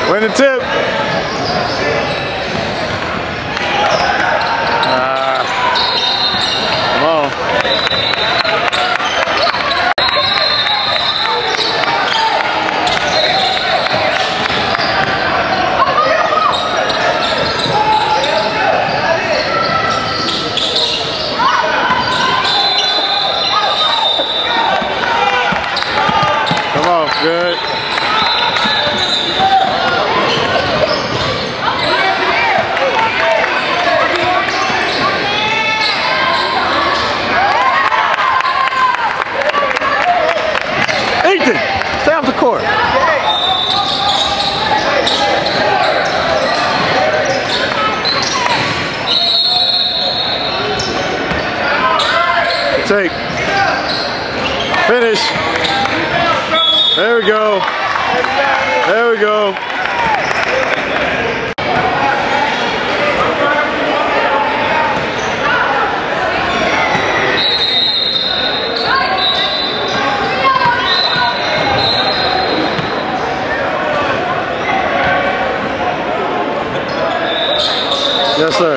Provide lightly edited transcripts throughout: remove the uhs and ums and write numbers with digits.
Win the tip. Come on. Come on, good. Ethan, stay off the court. Take. Finish. There we go. There we go. Yes, sir.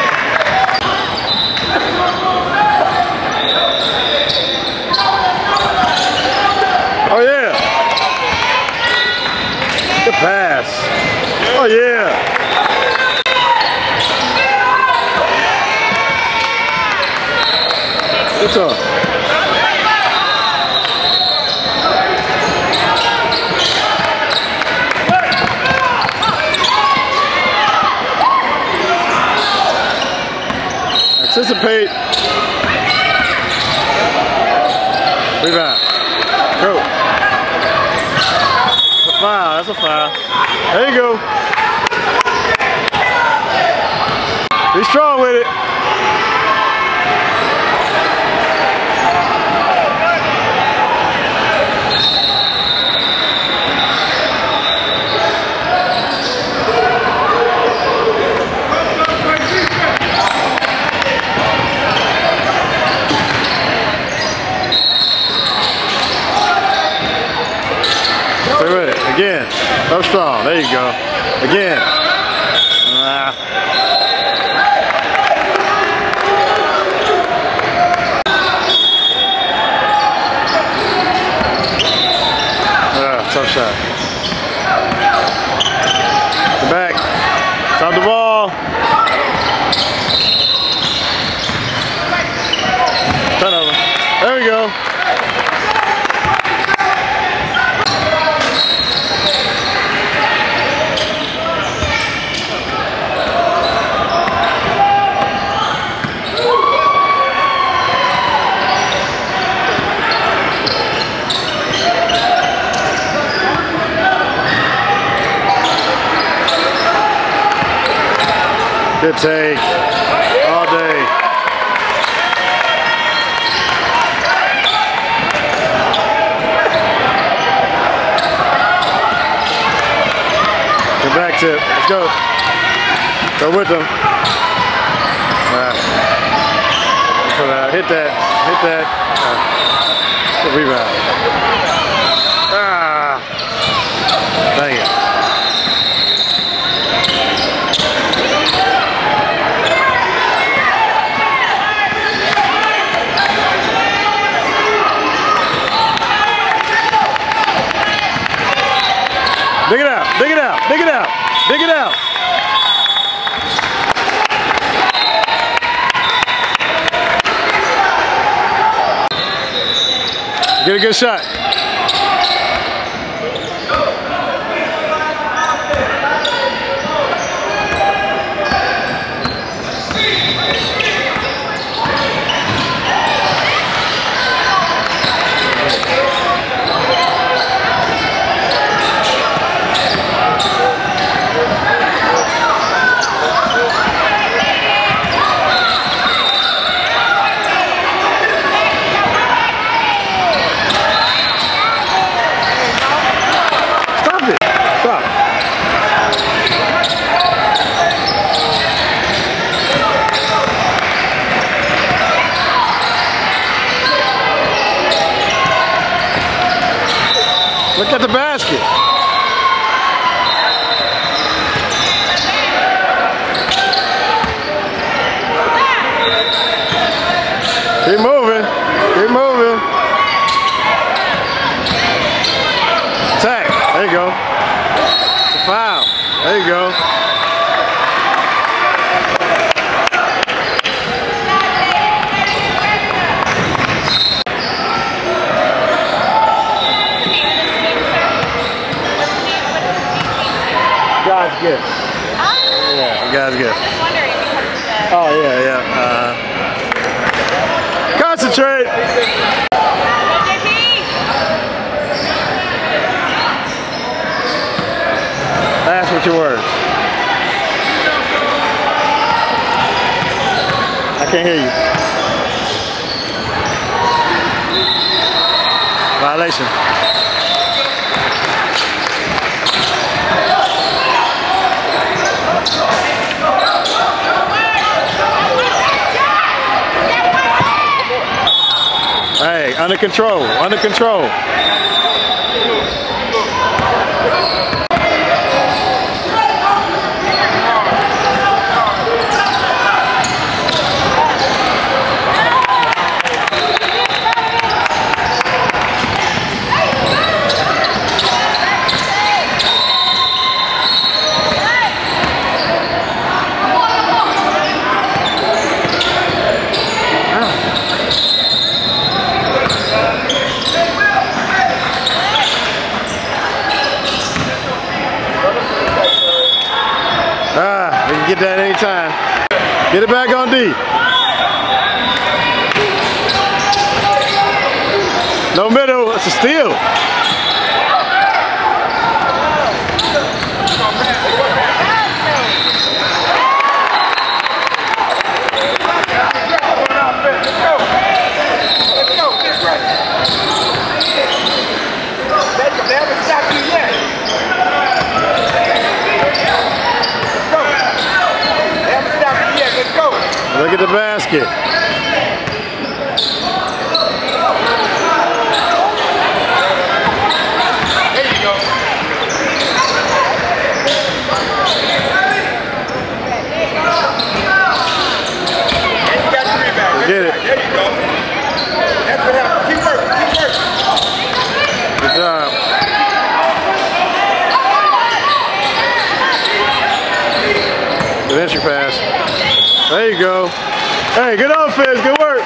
Oh, yeah. Good pass. Oh, yeah. Good talk. Anticipate. Rebound. Go. That's a foul. That's a foul. There you go. Be strong with it. Stay with it. Again. Up strong. There you go. Again. Tough shot. Get back. Stop the ball. Turnover. There we go. Good take. All day. Good back tip. Let's go. Go with them. Hit that. Hit that. Good rebound. Dang it. Dig it out, dig it out, dig it out, dig it out. Get a good shot. Look at the basket. you go. It's a foul. There you go. God's gift. Yeah, God's gift. I was wondering because of the... Oh, yeah. Concentrate. Last with your words. I can't hear you. Violation. Hey, under control, under control. We can get that anytime. Get it back on D. No middle, it's a steal. Look at the basket. There you go. And you got the rebound. Get it. There you go. That's what happened. Keep working. Keep working. Good job. Good entry pass. There you go. Hey, good offense, good work.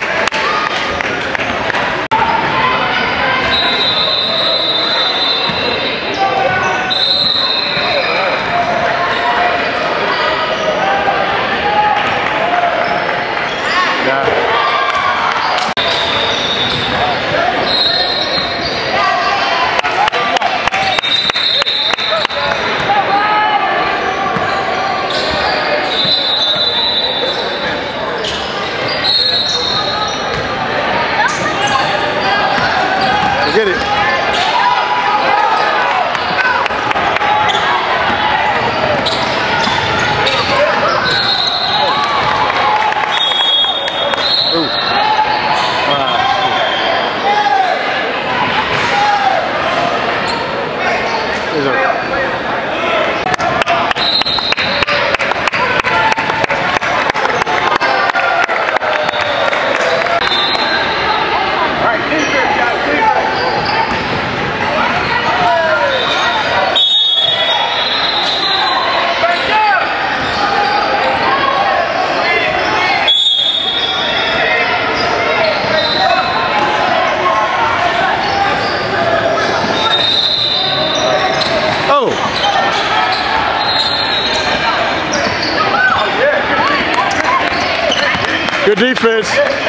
Get it. Ooh. Wow. Good defense.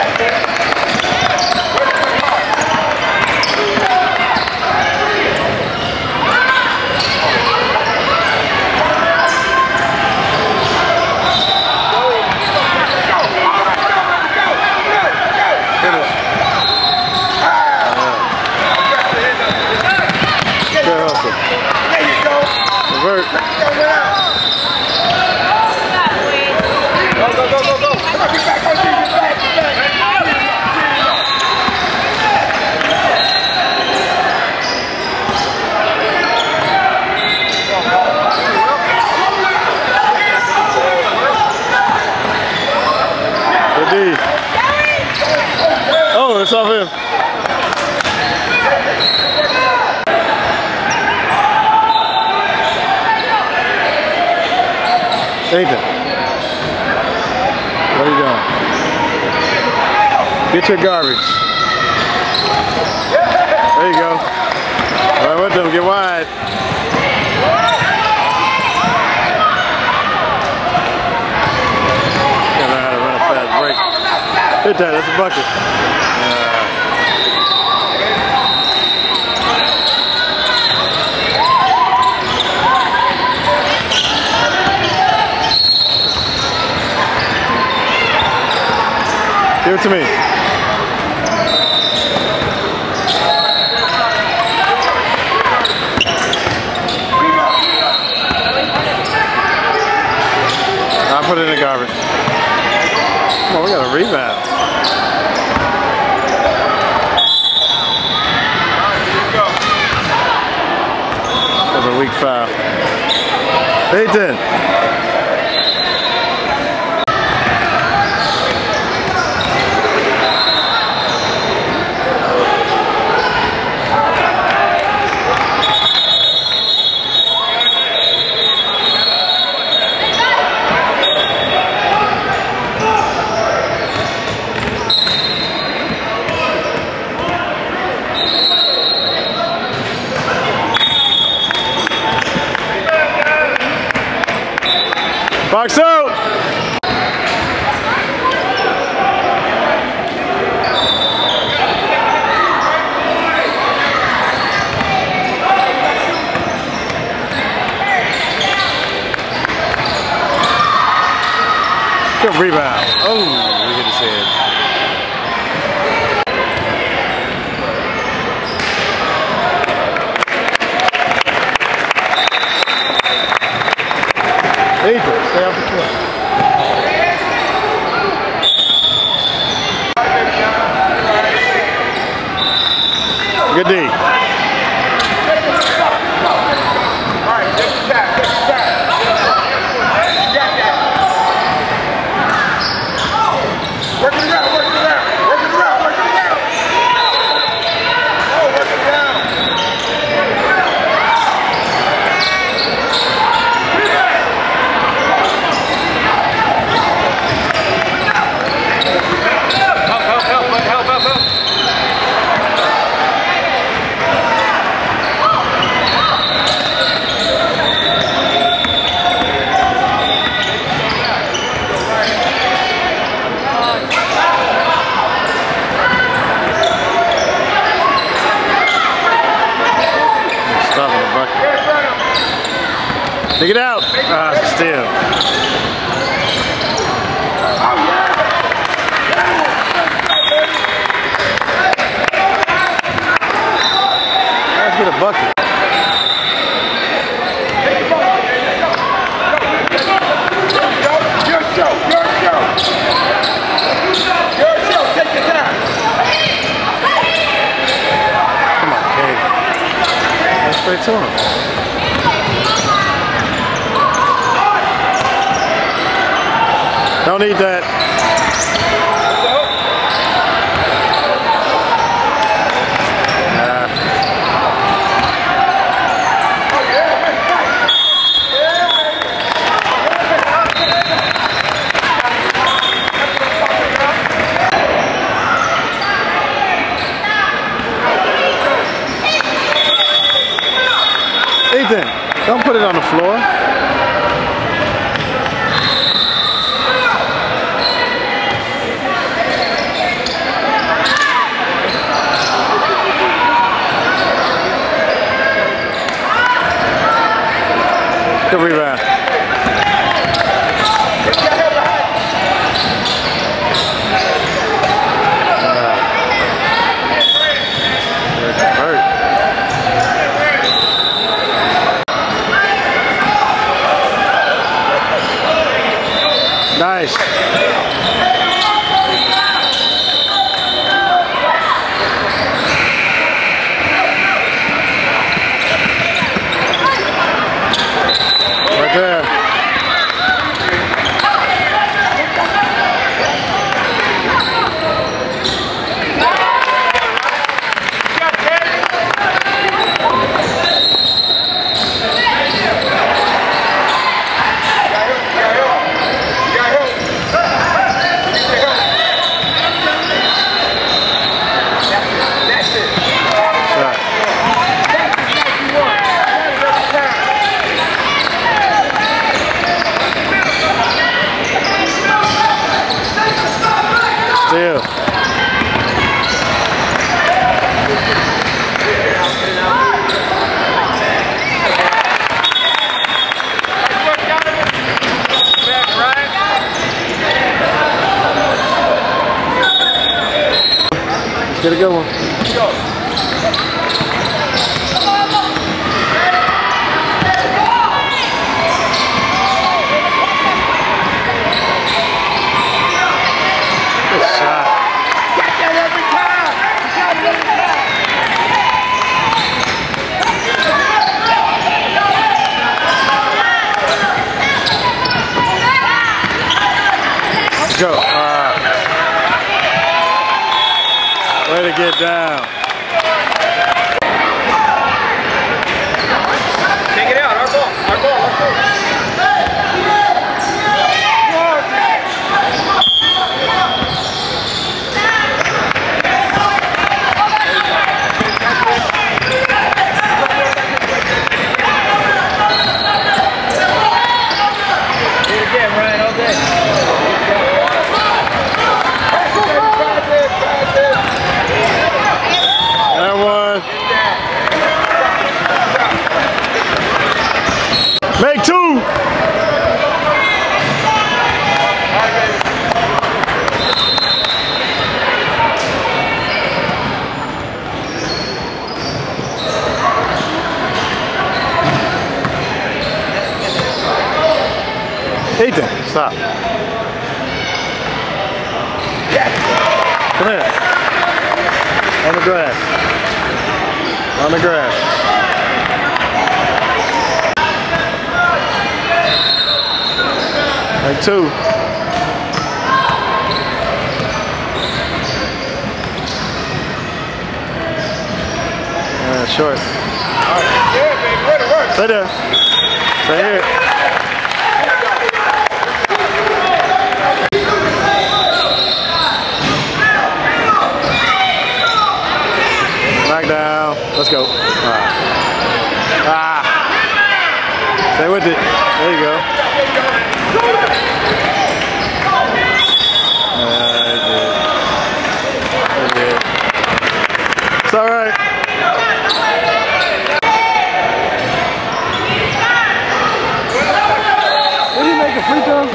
Oh, it's off him. Ethan, what are you doing? Get your garbage. There you go. All right, with them, get wide. Gotta learn how to run a fast break. Hit that, that's a bucket. Give it to me. I'll put it in the garbage. Come on, we got a rebound. That's a weak foul. Ethan. Box out! Good rebound. Oh, we hit his head. Ethan, stay off the court. Good D. All right, take your time, take your time. You got that. Work it around, work it around, work it around, work it around. Oh, work it around. Take it out. Ah, still. Let's get a bucket. Your show, your show. Your show, take your time. Come on, Cade. Go straight to him. Don't need that. Ethan, don't put it on the floor. Good rebound. Nice. Right there. Get a good one. Go. Good shot. Get that every time. You got it every time. Go. Way to get down. Take it out. Our ball. Our ball. Our ball. Make two. Ethan, stop. Come here. On the grass. On the grass. Like two. Short. Yeah, baby. Where to work? Stay there. Stay here. Knock down. Let's go. Stay with it. There you go. It's all right. Did he make a free throw?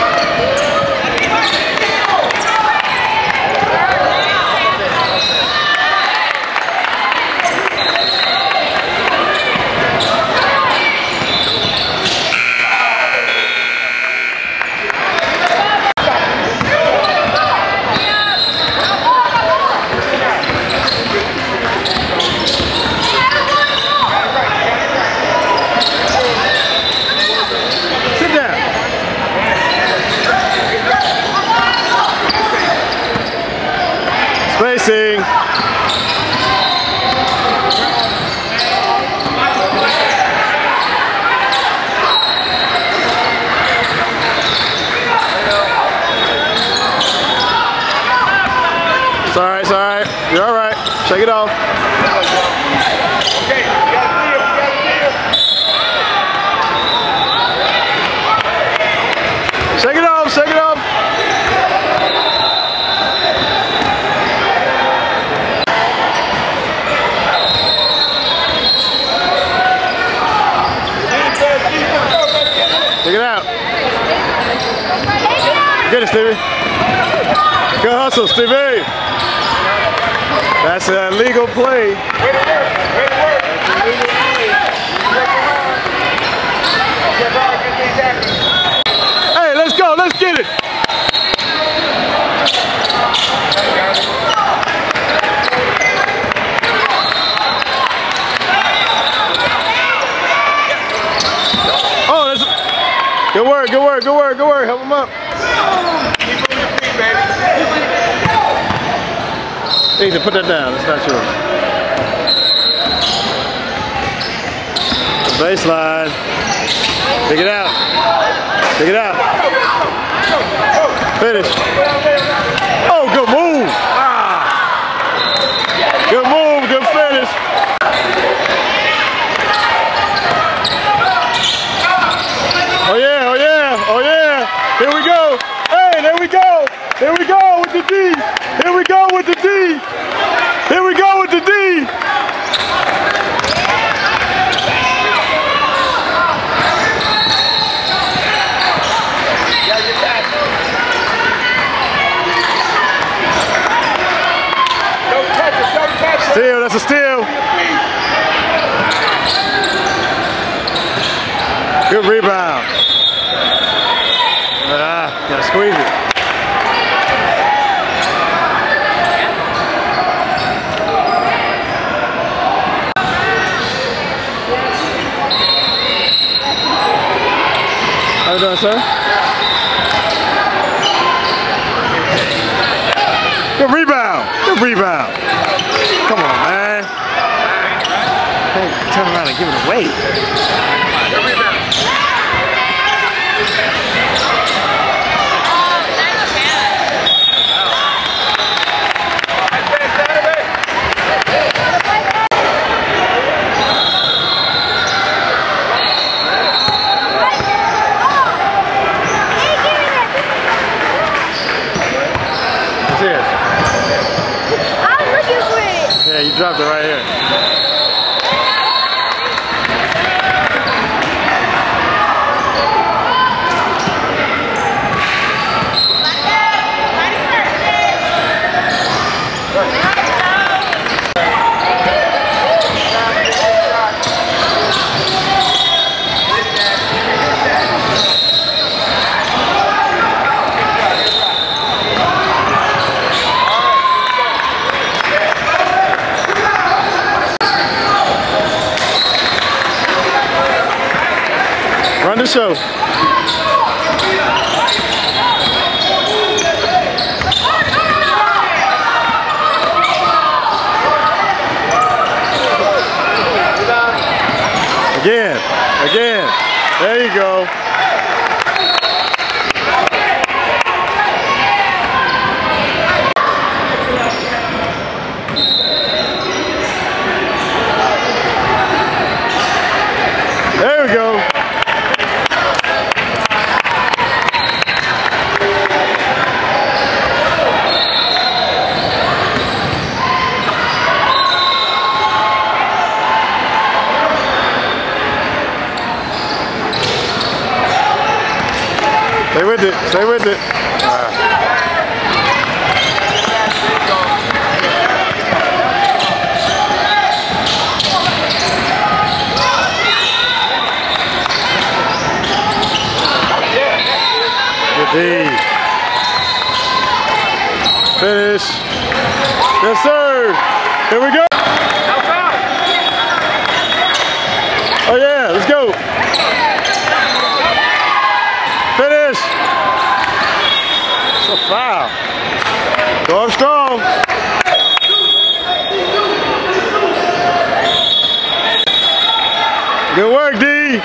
Spacing. It's all right, it's all right. You're all right. Shake it off. Okay, you got Shake it off, shake it off. Check it out. Get it, Stevie. Good hustle, Stevie. That's an illegal play. Way to work. Way to work. Hey, let's go. Let's get it. Oh, that's good work. Good work. Good work. Good work. Help him up. Keep on your feet, baby. Ethan, put that down. It's not yours. Baseline. Pick it out. Pick it out. Finish. Oh, good move. Good move. Good finish. Oh yeah. Oh yeah. Oh yeah. Here we go. Hey, there we go. Here we go with the D. Here we go with the D. Here we go with the D. Go, Good rebound. Gotta squeeze it. How you doing, sir? Good rebound. Good rebound. Come on, man. Can't turn around and give it away. Good rebound. Yeah, you dropped it right here. Run the show. Again. There you go. There we go. Stay with it. Stay with it. Good D. Finish. Yes, sir. Here we go. Oh, yeah. Let's go. Finish. It's a foul. Go up strong. Good work, D.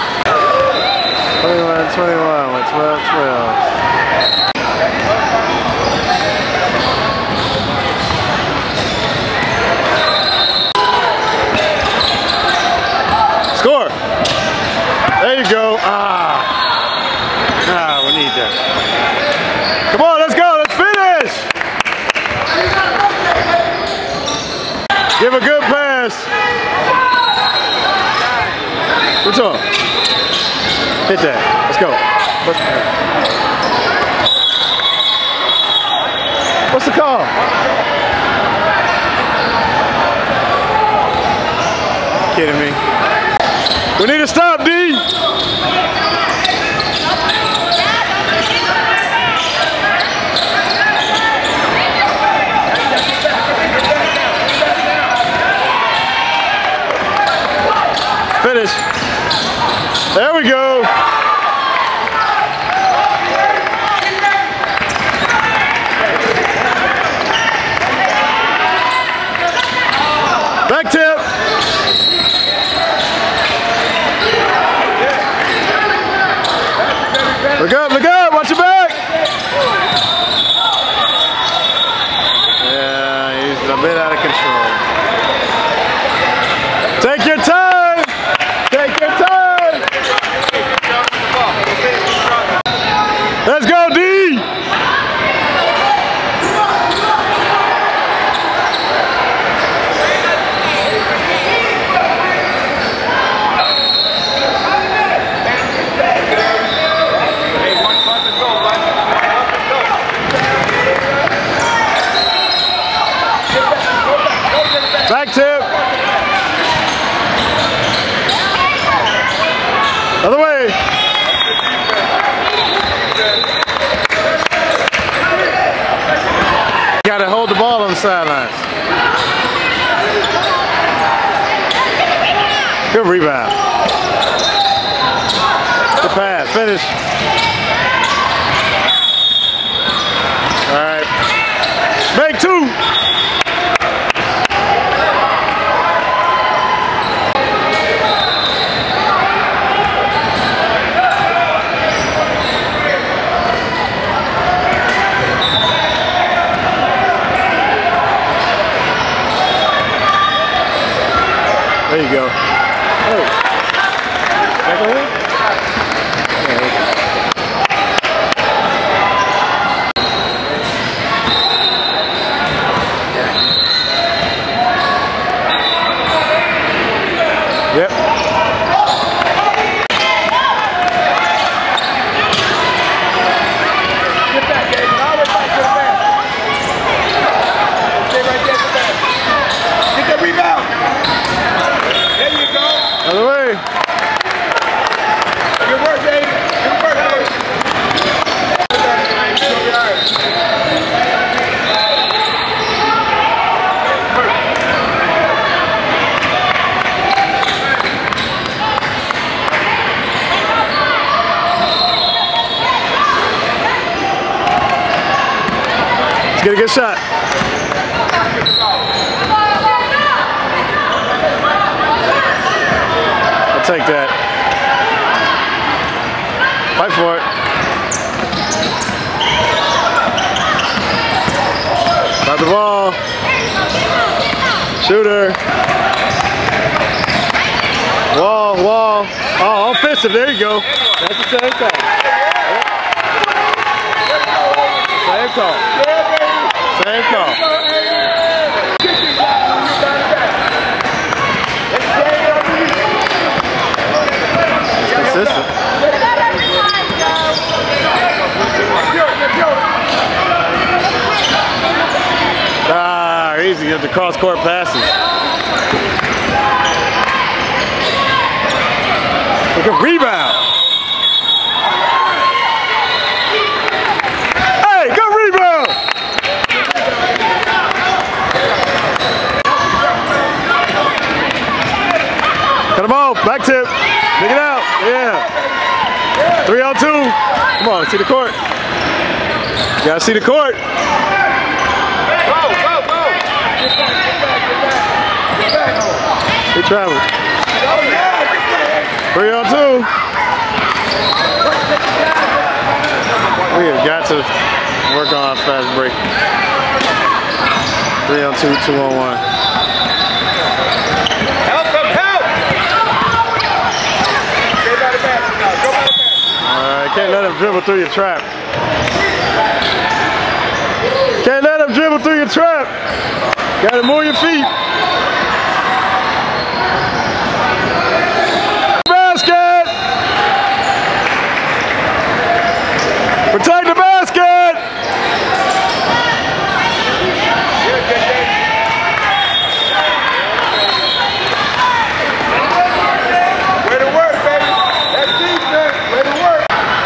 21, with 12. Score. There you go. We need that. Come on, let's go. Let's finish. Give a good pass. What's up? Hit that. Let's go. What's the call? Kidding me? We need to stop, D. Finish. There we go. Back tip. Look up, watch your back. Yeah, he's a bit out of control. Take your time. Take your time. Good rebound. Good pass. Finish. All right. Make two. There you go. Oh. Back over here? Yep. Get back, Gabe. Always back to the basket. Stay right there at the basket. Get that rebound. There you go. Other way. Good work, Dave. Good work, Dave. Let's get a good shot. I'll take that. Fight for it. Got the ball. Shooter. Wall. Oh, offensive. There you go. That's the same call. Same call. Same call. Consistent. Easy at the cross-court passes. Look at rebound. Hey, good rebound. Cut him off. Back tip. Dig it out. Yeah. 3 on 2. Come on, see the court. You gotta see the court. He traveled. 3 on 2. We have got to work on our fast break. 3 on 2, 2 on 1. Help him, help! Stay by the basket now. Go by the basket. Alright, can't let him dribble through your trap. Can't let him dribble through your trap. Gotta move your feet. Basket! Protect the basket! Way to work, baby. That's defense. Way to work.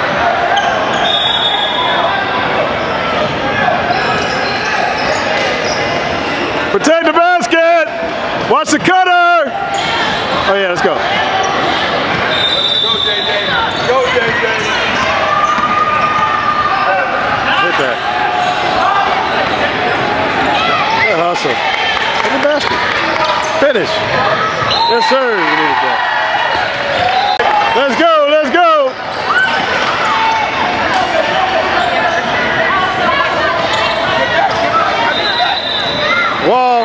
Protect the basket! Watch the cutter! Oh yeah, let's go. Go, JJ. Go, JJ. Hit that. Good hustle. Hit the basket. Finish. Yes, sir. We needed that. Let's go, let's go! Wall.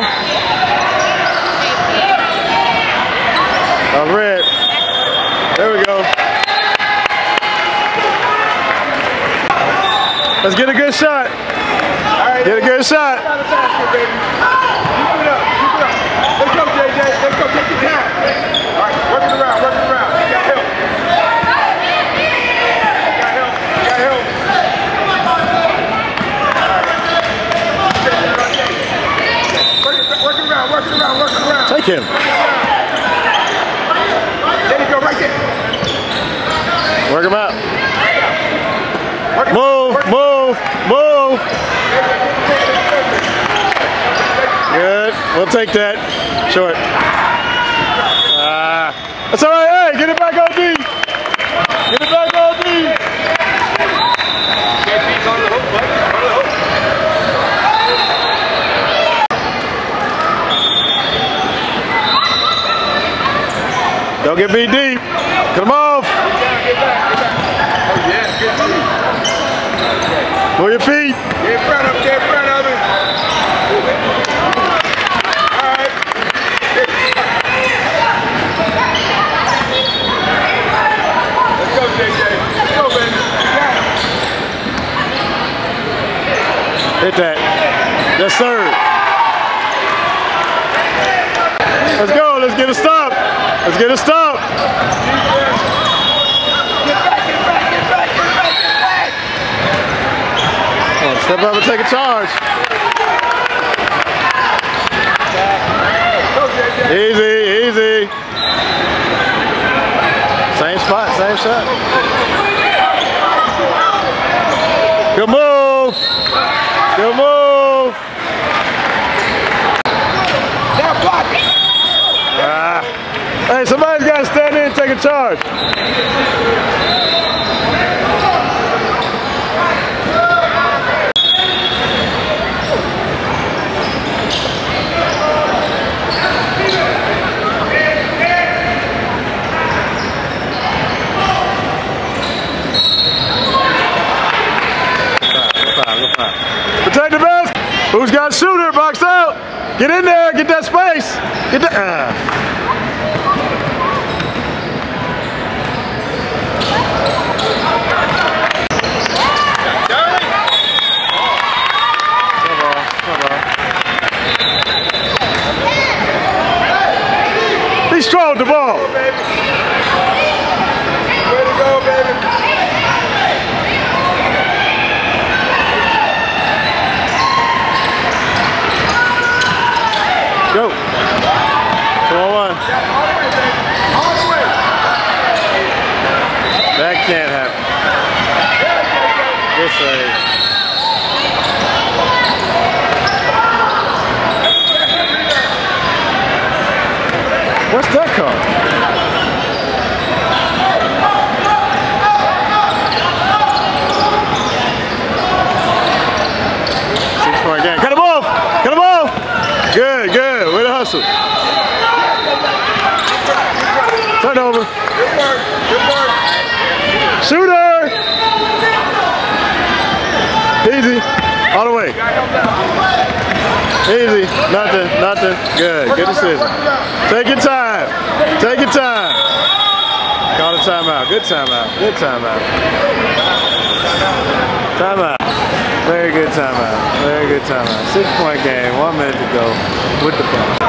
Red. There we go. Let's get a good shot. Get a good shot. Keep it up. Keep it up. Let's go, JJ. Let's go. Take your time. All right. Work it around. Work it around. You got help. You got help. You got help. Work it around. Work it around. Work it around. Take him. There you go. Right there. Work him out. Move, move, move. Good. We'll take that. Short. That's all right. Hey, get it back on D. Get it back on D. Go to the hook, buddy. Go to the hook. Don't get beat deep. Come off. Get back. Oh, yeah, good. Move your feet. Get in front of him. Get in front of him. All right. Let's go, JJ. Let's go, baby. Hit that. Yes, sir. Let's go. Let's get a stop. Let's get a stop. Come on, step up and take a charge. Easy, easy. Same spot, same shot. Good move. Good move. Now block it. Hey, somebody's got to stand in and take a charge. Protect the basket. Who's got shooter? Box out. Get in there. Get that space. Get that. He strode the ball. Way to go, baby. Go. 2-on-1. All the way. That can't happen. Good save. What's that called? Six-point game. Cut him off! Cut him off! Good, good. Way to hustle. Turn over. Good work. Good work. Shooter! Easy. All the way. Easy. Nothing. Nothing. Good. Good decision. Take your time. Take your time. Call a timeout. Good timeout. Good timeout. Timeout. Very good timeout. Very good timeout. 6-point game. 1 minute to go with the ball.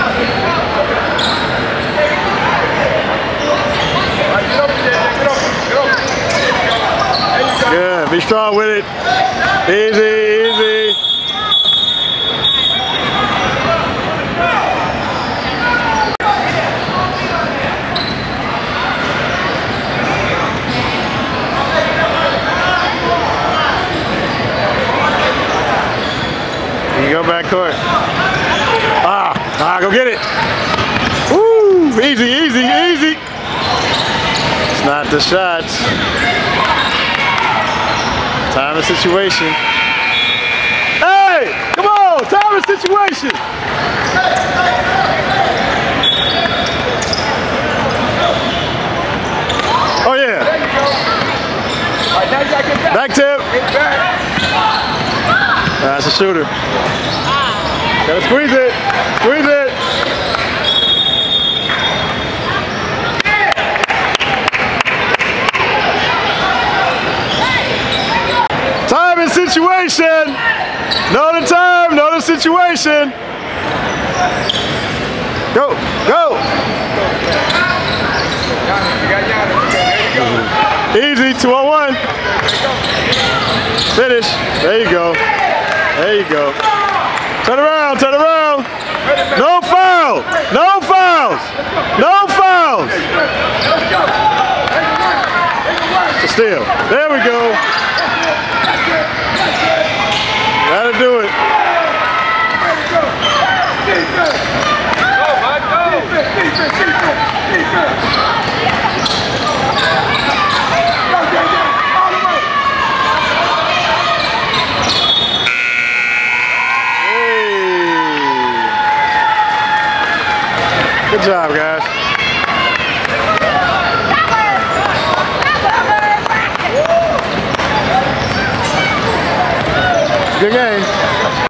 Good. Be strong with it. Easy, easy. You go back court. Go get it. Woo! Easy, easy, easy. It's not the shots. Time and situation. Hey! Come on! Time and situation! Oh yeah. There you go. All right, now you gotta get back. Back tip. Get back. That's a shooter. Gotta squeeze it. Squeeze it. Time and situation. Know the time, know the situation. Go, go. You got Giannis. There you go. Easy, 2-on-1. Finish. There you go. There you go. Turn around, turn around. No foul. No fouls. No fouls. Steal. There we go. That'll do it. Go, bud, go. Defense, defense, defense, defense. Good job, guys. Good game.